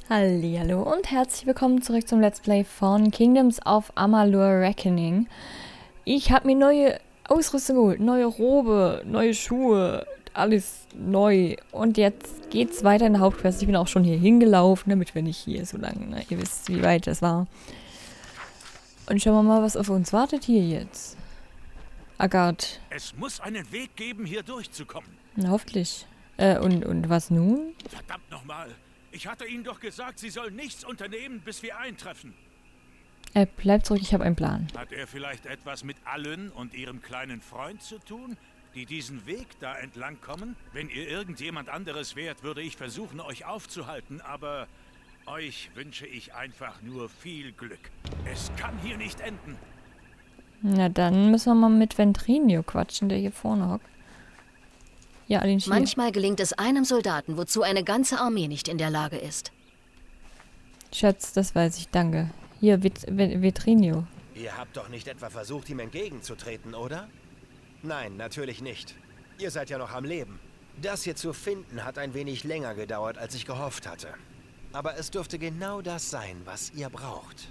Hallihallo und herzlich willkommen zurück zum Let's Play von Kingdoms of Amalur Reckoning. Ich habe mir neue Ausrüstung geholt, neue Robe, neue Schuhe, alles neu. Und jetzt geht's weiter in der Hauptquest. Ich bin auch schon hier hingelaufen, damit wir nicht hier so lange, ne? Ihr wisst, wie weit das war. Und schauen wir mal, was auf uns wartet hier jetzt. Agard. Es muss einen Weg geben, hier durchzukommen. Na, hoffentlich. Und was nun? Verdammt nochmal. Ich hatte Ihnen doch gesagt, Sie sollen nichts unternehmen, bis wir eintreffen. Bleib zurück, ich habe einen Plan. Hat er vielleicht etwas mit Allen und Ihrem kleinen Freund zu tun, die diesen Weg da entlang kommen? Wenn ihr irgendjemand anderes wärt, würde ich versuchen, euch aufzuhalten, aber euch wünsche ich einfach nur viel Glück. Es kann hier nicht enden. Na, dann müssen wir mal mit Ventrinio quatschen, der hier vorne hockt. Ja, Aline. Manchmal gelingt es einem Soldaten, wozu eine ganze Armee nicht in der Lage ist. Schatz, das weiß ich, danke. Hier, Ventrinio. Ihr habt doch nicht etwa versucht, ihm entgegenzutreten, oder? Nein, natürlich nicht. Ihr seid ja noch am Leben. Das hier zu finden hat ein wenig länger gedauert, als ich gehofft hatte. Aber es dürfte genau das sein, was ihr braucht.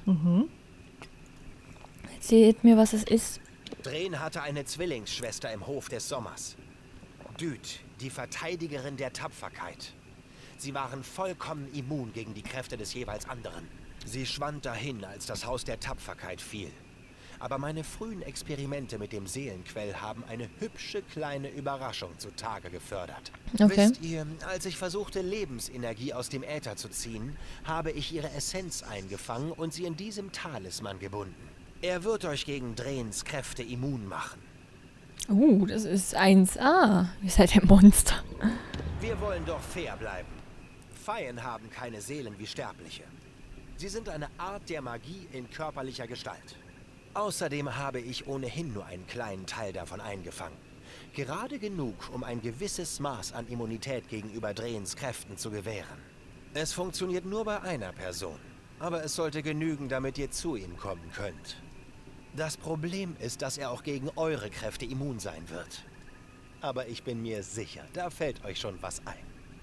Erzählt mir, was es ist. Dren hatte eine Zwillingsschwester im Hof des Sommers. Düt, die Verteidigerin der Tapferkeit. Sie waren vollkommen immun gegen die Kräfte des jeweils anderen. Sie schwand dahin, als das Haus der Tapferkeit fiel. Aber meine frühen Experimente mit dem Seelenquell haben eine hübsche kleine Überraschung zutage gefördert. Okay. Wisst ihr, als ich versuchte, Lebensenergie aus dem Äther zu ziehen, habe ich ihre Essenz eingefangen und sie in diesem Talisman gebunden. Er wird euch gegen Drens Kräfte immun machen. Das ist 1A. Ihr seid ein Monster. Wir wollen doch fair bleiben. Feien haben keine Seelen wie Sterbliche. Sie sind eine Art der Magie in körperlicher Gestalt. Außerdem habe ich ohnehin nur einen kleinen Teil davon eingefangen. Gerade genug, um ein gewisses Maß an Immunität gegenüber Drens Kräften zu gewähren. Es funktioniert nur bei einer Person, aber es sollte genügen, damit ihr zu ihm kommen könnt. Das Problem ist, dass er auch gegen eure Kräfte immun sein wird. Aber ich bin mir sicher, da fällt euch schon was ein.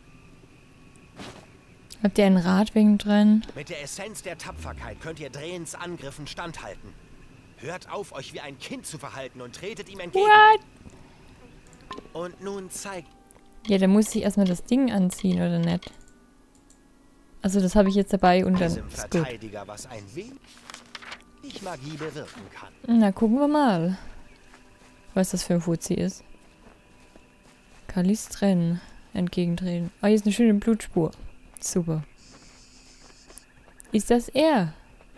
Habt ihr einen Radweg drin? Mit der Essenz der Tapferkeit könnt ihr Drens Angriffen standhalten. Hört auf, euch wie ein Kind zu verhalten und tretet ihm entgegen. What? Und nun zeigt... Ja, dann muss ich erstmal das Ding anziehen, oder nicht? Also das habe ich jetzt dabei und dann diesem ist gut. Verteidiger, was ein wenig Magie bewirken kann. Na, gucken wir mal. Was das für ein Fuzzi ist. Kalistren. Entgegentreten. Ah, hier ist eine schöne Blutspur. Super. Ist das er?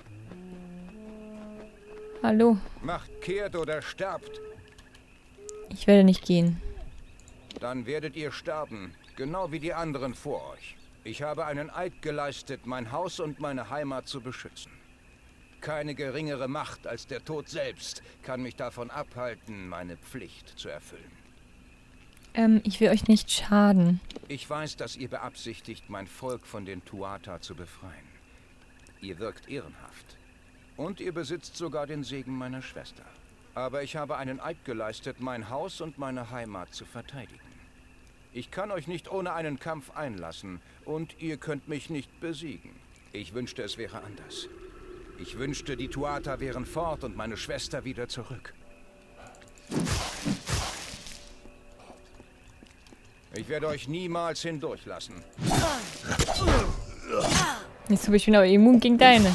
Hallo. Macht kehrt oder sterbt. Ich werde nicht gehen. Dann werdet ihr sterben, genau wie die anderen vor euch. Ich habe einen Eid geleistet, mein Haus und meine Heimat zu beschützen. Keine geringere Macht als der Tod selbst kann mich davon abhalten, meine Pflicht zu erfüllen. Ich will euch nicht schaden. Ich weiß, dass ihr beabsichtigt, mein Volk von den Tuatha zu befreien. Ihr wirkt ehrenhaft. Und ihr besitzt sogar den Segen meiner Schwester. Aber ich habe einen Eid geleistet, mein Haus und meine Heimat zu verteidigen. Ich kann euch nicht ohne einen Kampf einlassen und ihr könnt mich nicht besiegen. Ich wünschte, es wäre anders. Ich wünschte, die Tuatha wären fort und meine Schwester wieder zurück. Ich werde euch niemals hindurchlassen. Jetzt habe ich bin aber immun gegen deine.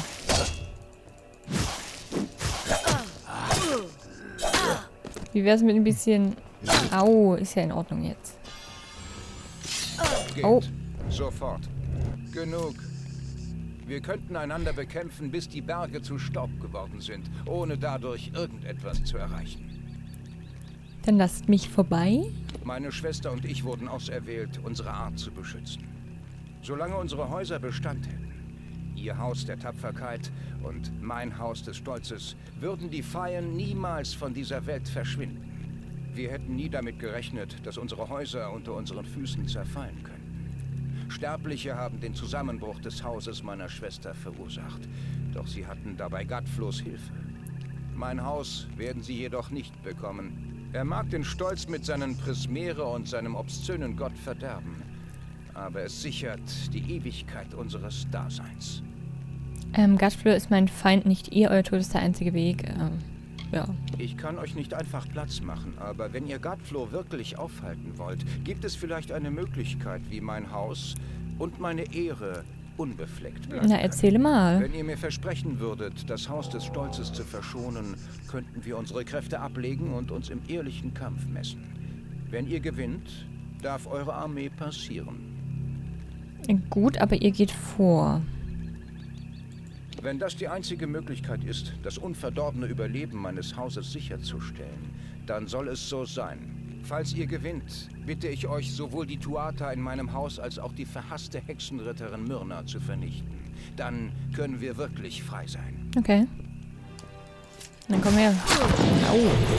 Wie wäre es mit ein bisschen... Au, ist ja in Ordnung jetzt. Geht. Oh. Sofort. Genug. Wir könnten einander bekämpfen, bis die Berge zu Staub geworden sind, ohne dadurch irgendetwas zu erreichen. Dann lasst mich vorbei. Meine Schwester und ich wurden auserwählt, unsere Art zu beschützen. Solange unsere Häuser Bestand hätten, ihr Haus der Tapferkeit und mein Haus des Stolzes, würden die Feien niemals von dieser Welt verschwinden. Wir hätten nie damit gerechnet, dass unsere Häuser unter unseren Füßen zerfallen können. Sterbliche haben den Zusammenbruch des Hauses meiner Schwester verursacht, doch sie hatten dabei Gadflos Hilfe. Mein Haus werden sie jedoch nicht bekommen. Er mag den Stolz mit seinen Prismere und seinem obszönen Gott verderben, aber es sichert die Ewigkeit unseres Daseins. Godflow ist mein Feind, nicht ihr. Euer Tod ist der einzige Weg. Ja. Ich kann euch nicht einfach Platz machen, aber wenn ihr Godflow wirklich aufhalten wollt, gibt es vielleicht eine Möglichkeit, wie mein Haus und meine Ehre unbefleckt bleiben. Na, erzähle mal. Wenn ihr mir versprechen würdet, das Haus des Stolzes zu verschonen, könnten wir unsere Kräfte ablegen und uns im ehrlichen Kampf messen. Wenn ihr gewinnt, darf eure Armee passieren. Gut, aber ihr geht vor. Wenn das die einzige Möglichkeit ist, das unverdorbene Überleben meines Hauses sicherzustellen, dann soll es so sein. Falls ihr gewinnt, bitte ich euch, sowohl die Tuatha in meinem Haus als auch die verhasste Hexenritterin Myrna zu vernichten. Dann können wir wirklich frei sein. Okay. Dann komm her. Au.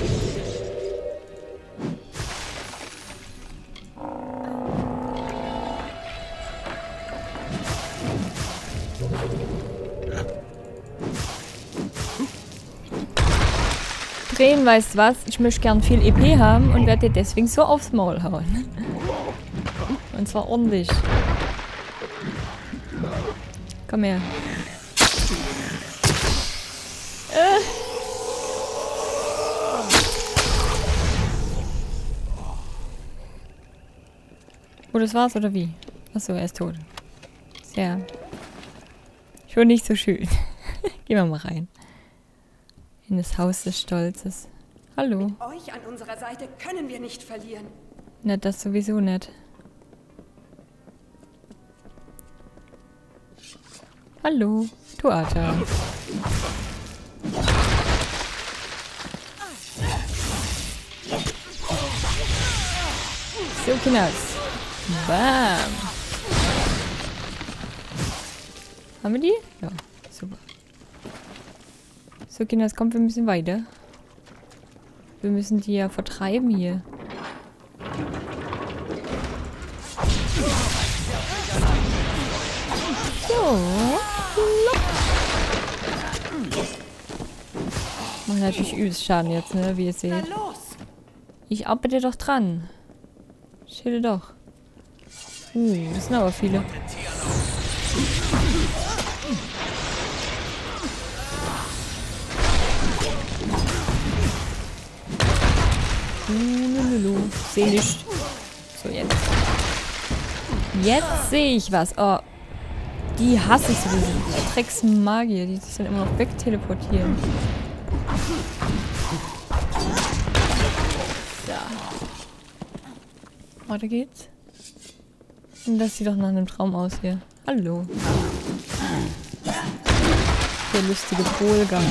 Drehen, weißt du was? Ich möchte gern viel EP haben und werde dir deswegen so aufs Maul hauen. Und zwar ordentlich. Komm her. Oh, das war's, oder wie? Achso, er ist tot. Sehr. Schon nicht so schön. Gehen wir mal rein. In das Haus des Stolzes. Hallo. Mit euch an unserer Seite können wir nicht verlieren. Na, das sowieso nicht. Hallo, Tuatha. So, Kinders. Bam. Haben wir die? Ja, super. So, Kinders, kommt, wir müssen weiter. Wir müssen die ja vertreiben hier. So. Macht natürlich übelst Schaden jetzt, ne, wie ihr seht. Ich arbeite doch dran. Chill doch. Das sind aber viele. Sehe nicht. So, jetzt. Jetzt sehe ich was. Oh. Die hasse ich sowieso. Die Drecksmagier, die sich dann immer noch wegteleportieren. So. Weiter geht's. Und das sieht doch nach einem Traum aus hier. Hallo. Der lustige Polgang.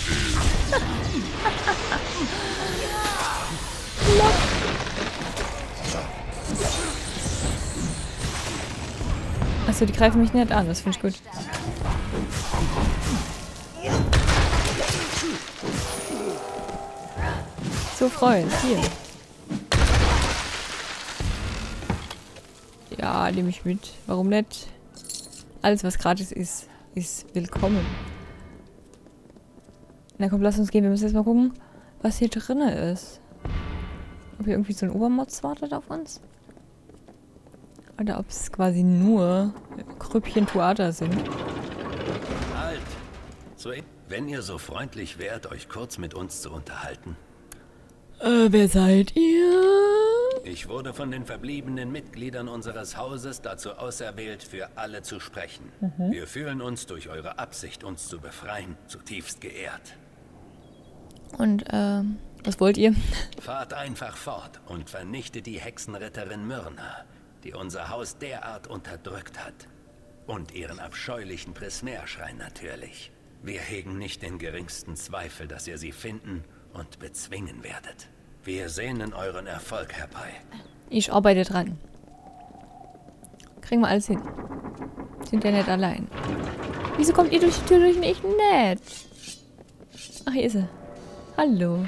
Achso, die greifen mich nicht an, das finde ich gut. So, Freund, hier. Ja, nehme ich mit. Warum nicht? Alles, was gratis ist, ist willkommen. Na komm, lass uns gehen. Wir müssen jetzt mal gucken, was hier drin ist. Ob hier irgendwie so ein Obermods wartet auf uns? Oder ob es quasi nur Krüppchen Tuatha sind. Halt! Wenn ihr so freundlich wärt, euch kurz mit uns zu unterhalten. Wer seid ihr? Ich wurde von den verbliebenen Mitgliedern unseres Hauses dazu auserwählt, für alle zu sprechen. Wir fühlen uns durch eure Absicht, uns zu befreien, zutiefst geehrt. Und, was wollt ihr? Fahrt einfach fort und vernichtet die Hexenritterin Myrna, die unser Haus derart unterdrückt hat. Und ihren abscheulichen Prismerschrein natürlich. Wir hegen nicht den geringsten Zweifel, dass ihr sie finden und bezwingen werdet. Wir sehnen euren Erfolg herbei. Ich arbeite dran. Kriegen wir alles hin. Sind ja nicht allein. Wieso kommt ihr durch die Tür durch und ich nicht? Ach, hier ist sie. Hallo.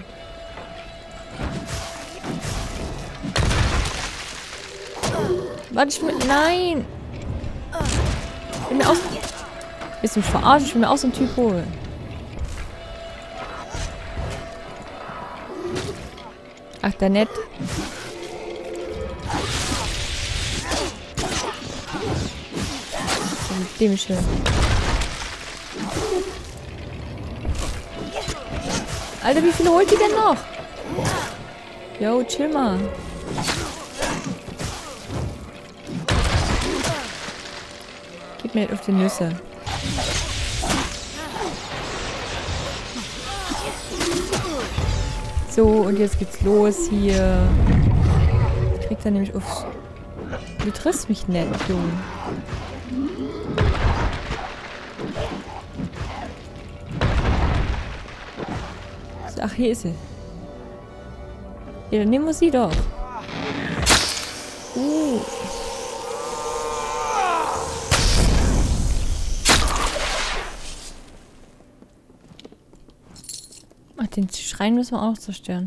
Warte, ich will... Nein! Ich will mir aus... Willst du mich verarschen? Ich will mir auch so einen Typ holen. Ach, der nett. dem ist schön. Alter, wie viel holt die denn noch? Yo, chill mal. Gib mir nicht auf die Nüsse. So, und jetzt geht's los hier. Ich krieg da nämlich auf... Du triffst mich nicht, Junge. So, ach, hier ist sie. Ja, dann nehmen wir sie doch. Ach, den Schrein müssen wir auch noch zerstören.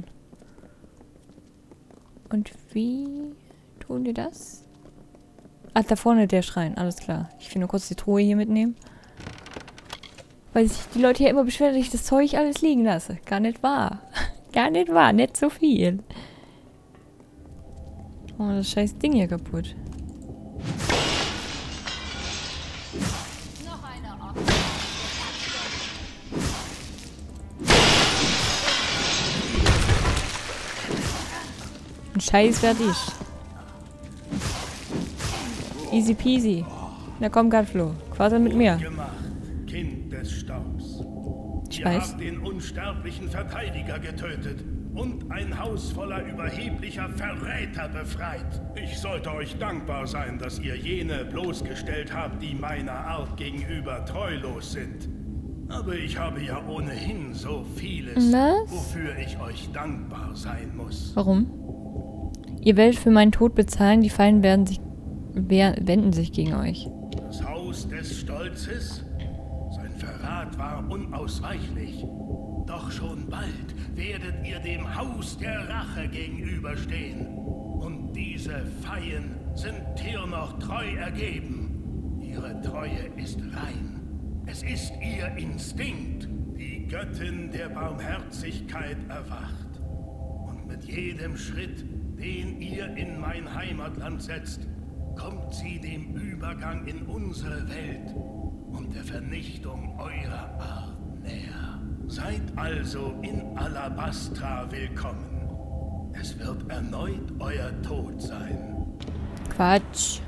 Und wie tun die das? Ach, da vorne der Schrein, alles klar. Ich will nur kurz die Truhe hier mitnehmen. Weil sich die Leute hier immer beschweren, dass ich das Zeug alles liegen lasse. Gar nicht wahr. Gar nicht wahr, nicht so viel. Oh, das scheiß Ding hier kaputt. Ein Scheiß fertig. Easy peasy. Na komm, Godflow. Quasi mit mir. Kind des Staubs. Ich Ihr weiß. habt den unsterblichen Verteidiger getötet und ein Haus voller überheblicher Verräter befreit. Ich sollte euch dankbar sein, dass ihr jene bloßgestellt habt, die meiner Art gegenüber treulos sind. Aber ich habe ja ohnehin so vieles, Was? wofür ich euch dankbar sein muss. Warum? Ihr werdet für meinen Tod bezahlen, die Feinde wenden sich gegen euch. Das Haus des Stolzes? Sein Verrat war unausweichlich. Doch schon bald werdet ihr dem Haus der Rache gegenüberstehen. Und diese Feien sind Tyr noch treu ergeben. Ihre Treue ist rein. Es ist ihr Instinkt. Die Göttin der Barmherzigkeit erwacht. Und mit jedem Schritt, den ihr in mein Heimatland setzt, kommt sie dem Übergang in unsere Welt und der Vernichtung eurer Art näher. Seid also in Alabastra willkommen. Es wird erneut euer Tod sein. Quatsch.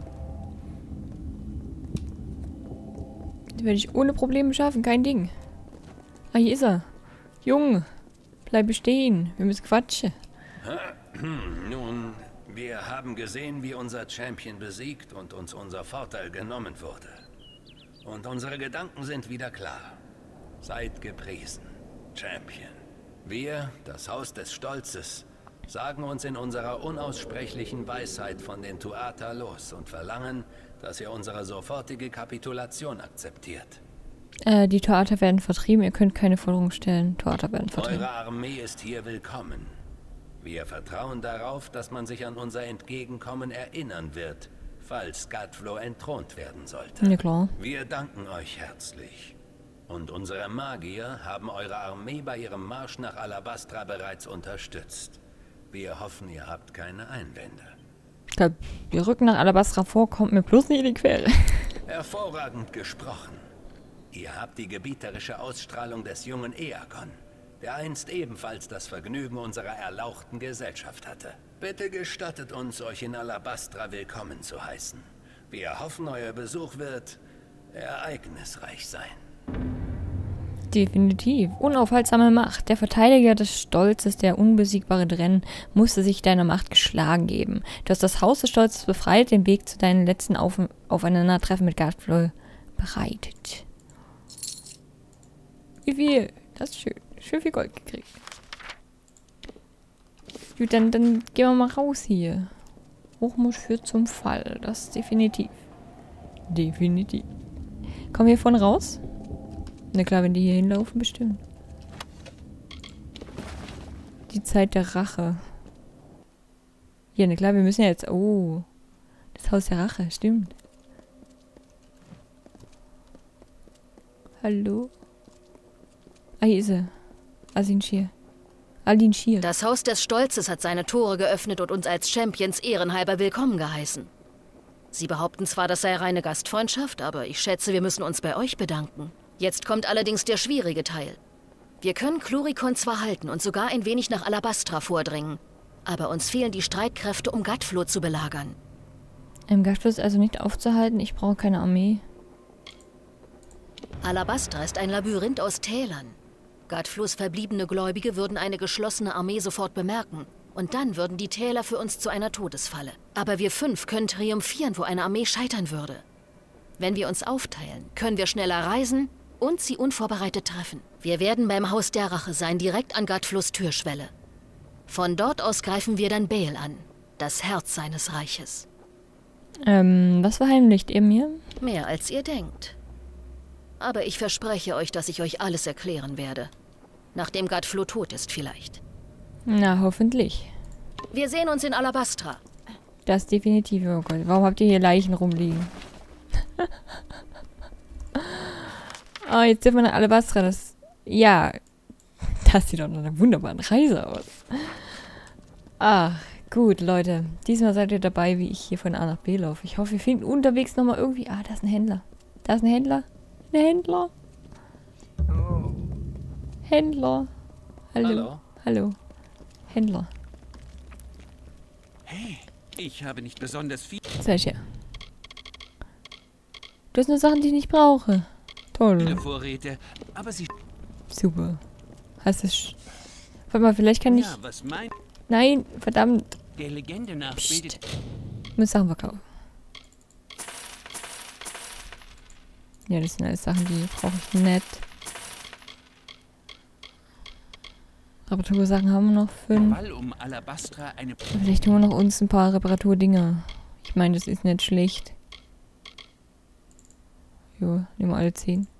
Die werde ich ohne Probleme schaffen, kein Ding. Ah, hier ist er. Junge, bleib stehen. Wir müssen quatschen. Nun, wir haben gesehen, wie unser Champion besiegt und uns unser Vorteil genommen wurde. Und unsere Gedanken sind wieder klar. Seid gepriesen, Champion. Wir, das Haus des Stolzes, sagen uns in unserer unaussprechlichen Weisheit von den Tuatha los und verlangen, dass ihr unsere sofortige Kapitulation akzeptiert. Die Tuatha werden vertrieben, ihr könnt keine Forderung stellen. Tuatha werden vertrieben. Eure Armee ist hier willkommen. Wir vertrauen darauf, dass man sich an unser Entgegenkommen erinnern wird, falls Godflow entthront werden sollte. Ja, klar. Wir danken euch herzlich. Und unsere Magier haben eure Armee bei ihrem Marsch nach Alabastra bereits unterstützt. Wir hoffen, ihr habt keine Einwände. Ich glaube, wir rücken nach Alabastra vor, kommt mir bloß nicht in die Quere. Hervorragend gesprochen. Ihr habt die gebieterische Ausstrahlung des jungen Eakon, der einst ebenfalls das Vergnügen unserer erlauchten Gesellschaft hatte. Bitte gestattet uns, euch in Alabastra willkommen zu heißen. Wir hoffen, euer Besuch wird ereignisreich sein. Definitiv. Unaufhaltsame Macht. Der Verteidiger des Stolzes, der unbesiegbare Drenn, musste sich deiner Macht geschlagen geben. Du hast das Haus des Stolzes befreit, den Weg zu deinem letzten Aufeinandertreffen mit Godflow bereitet. Wie viel? Das ist schön. Schön viel Gold gekriegt. Gut, dann gehen wir mal raus hier. Hochmut führt zum Fall. Das ist definitiv. Definitiv. Kommen wir hier vorne raus? Na klar, wenn die hier hinlaufen, bestimmt. Die Zeit der Rache. Ja, na klar, wir müssen ja jetzt... Oh. Das Haus der Rache, stimmt. Hallo? Ah, hier ist er. Aldin Shir. Das Haus des Stolzes hat seine Tore geöffnet und uns als Champions ehrenhalber willkommen geheißen. Sie behaupten zwar, das sei reine Gastfreundschaft, aber ich schätze, wir müssen uns bei euch bedanken. Jetzt kommt allerdings der schwierige Teil. Wir können Cluricon zwar halten und sogar ein wenig nach Alabastra vordringen, aber uns fehlen die Streitkräfte, um Gatflo zu belagern. Gatflo ist also nicht aufzuhalten, ich brauche keine Armee. Alabastra ist ein Labyrinth aus Tälern. Gatflos verbliebene Gläubige würden eine geschlossene Armee sofort bemerken. Und dann würden die Täler für uns zu einer Todesfalle. Aber wir 5 können triumphieren, wo eine Armee scheitern würde. Wenn wir uns aufteilen, können wir schneller reisen und sie unvorbereitet treffen. Wir werden beim Haus der Rache sein, direkt an Gatflos Türschwelle. Von dort aus greifen wir dann Bael an, das Herz seines Reiches. Was verheimlicht ihr mir? Mehr als ihr denkt. Aber ich verspreche euch, dass ich euch alles erklären werde. Nachdem Gatflo tot ist vielleicht. Na, hoffentlich. Wir sehen uns in Alabastra. Das definitiv, oh Gott. Warum habt ihr hier Leichen rumliegen? Oh, jetzt sind wir nach Alabastra. Das sieht doch nach einer wunderbaren Reise aus. Ach, gut, Leute. Diesmal seid ihr dabei, wie ich hier von A nach B laufe. Ich hoffe, wir finden unterwegs nochmal irgendwie... Ah, da ist ein Händler. Da ist ein Händler. Ein Händler. Händler. Hallo. Hallo. Händler. Hey, ich habe nicht besonders viel. Welche? Das sind nur Sachen, die ich nicht brauche. Toll. Vorräte, aber sie... Super. Hast du... Warte mal, vielleicht kann ich... Ja, was mein... Nein, verdammt. Der Legende nach bildet... Ich muss Sachen verkaufen. Ja, das sind alles Sachen, die brauche ich nicht. Reparatursachen haben wir noch 5. Um Alabastra eine... Vielleicht tun wir noch uns ein paar Reparaturdinger. Ich meine, das ist nicht schlecht. Jo, nehmen wir alle 10.